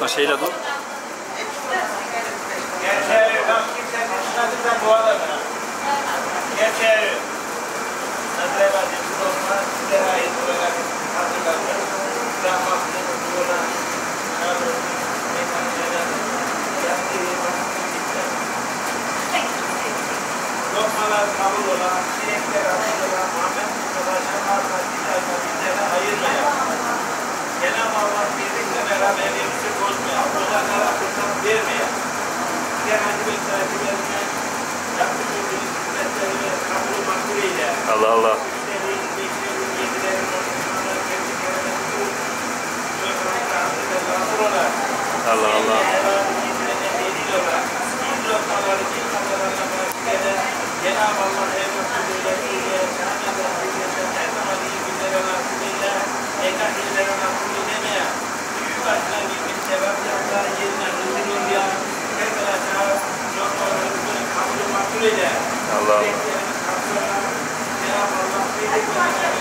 Fatma şeyle dur. Geçeri, bak kimsenin üstüne bu adamı. Geçeri. Nazire Bacım, bu dostlar size ait olarak hazırlanır. Rahmatlı, yola, şarlı, mekanikler, yaptığı bakımcılıklar. Lokmalar kabul olan, sinekler kabul olan, Muhammed Mustafa'ya varsa bizlere ayırmayan. Cenab-ı Allah birlikle beraberliğimizi bozmayan, uzaklara fırsat vermeyen, genelde bir saati vermeyen, yaptık olduğunuz hizmetleri ve kabul makbul eyle. Allah Allah. Müşteriyi, beklerin, yedilerin, ortamlarına, kendi kelimesi olur. Sözlerinde hazır ve hazır olarak. Allah Allah. Evladın yetirenen delil olarak, ilk lokmaları, ilk kafalarına bırakırken Cenab-ı Allah evlatlarıyla iyiye, sanatla, her zaman iyi günlere nasip eyle, ekahillere nasip eylemeye, büyük başına bir sebep yaptılar, yerine hızır oluyor, arkadaşlar, lokmalarımızın kabulü makbul eyle. Allah Allah. Cenab-ı Allah birlik